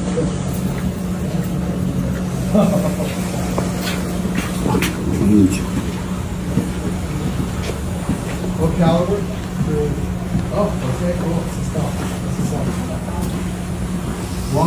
What caliber? Oh, okay, cool. This is tough. This is